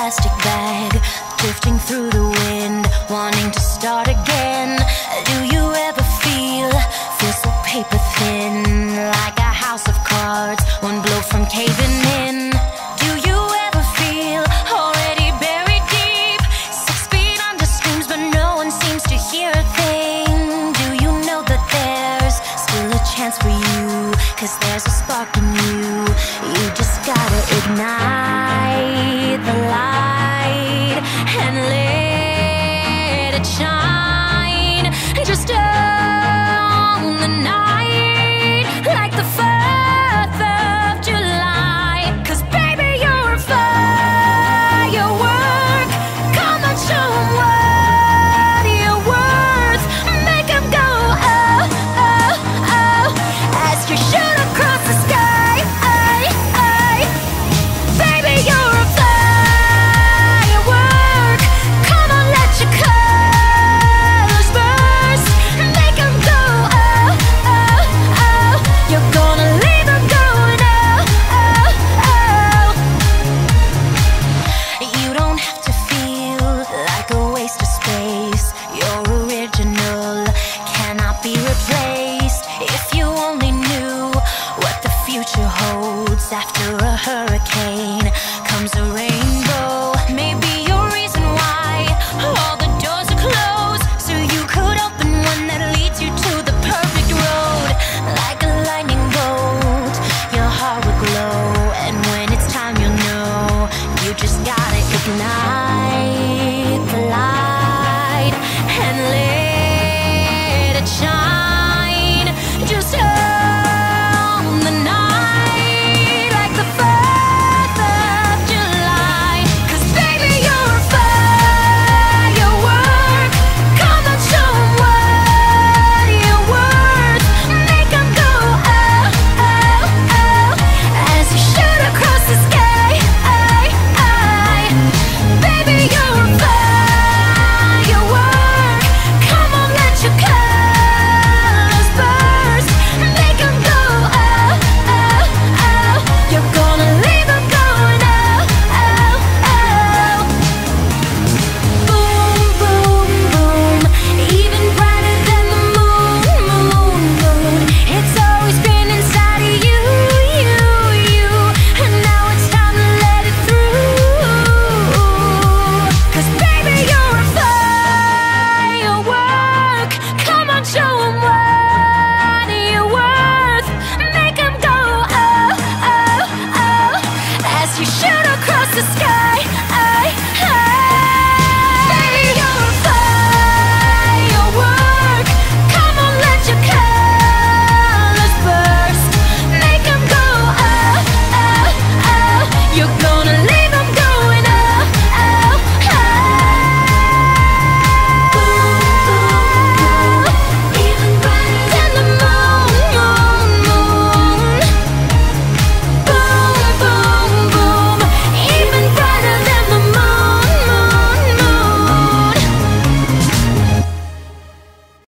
plastic bag, drifting through the wind, wanting to start again. Do you ever feel so paper thin, like a house of cards, one blow from caving in? Do you ever feel already buried deep, 6 feet under screams, but no one seems to hear a thing? Do you know that there's still a chance for you, 'cause there's a spark in you? You just gotta ignite the light and let it shine. Just on the night, like the 4th of July. 'Cause baby, you're a firework. Come on, show 'em what you're worth. Make 'em go oh, oh, oh, as you shoot across the sky. Baby, you're a firework. Come on, let your colors burst. Make 'em go oh, oh, oh. You're gonna leave 'em going oh, oh, oh. You don't have to feel like a waste of space. You're original, cannot be replaced. If you only knew what the future holds. After a hurricane comes a rainbow. Maybe your reason why all the doors are closed, so you could open one that leads you to the perfect road. Like a lightning bolt, your heart will glow, and when it's time you'll know. You just gotta ignite the light and let it shine. Just on the night, like the 4th of July. 'Cause baby, you're a firework. Come on, show 'em what you're worth. Make 'em go oh, oh, oh, as you shoot across the sky. Baby, you're a firework. Come on, let your colors burst. Make 'em go oh, oh, oh. You're gonna leave 'em going oh, oh, oh. Boom, boom, boom, even brighter than the moon, moon, moon. It's always been inside of you, you, you, and now it's time to let it through. 'Cause baby, you're a firework. Come on, show 'em what you're worth. Make 'em go oh, oh, oh, as you shoot across the sky. Baby, you're a firework. Come on, let your colors burst. Make 'em go oh, oh, oh. You're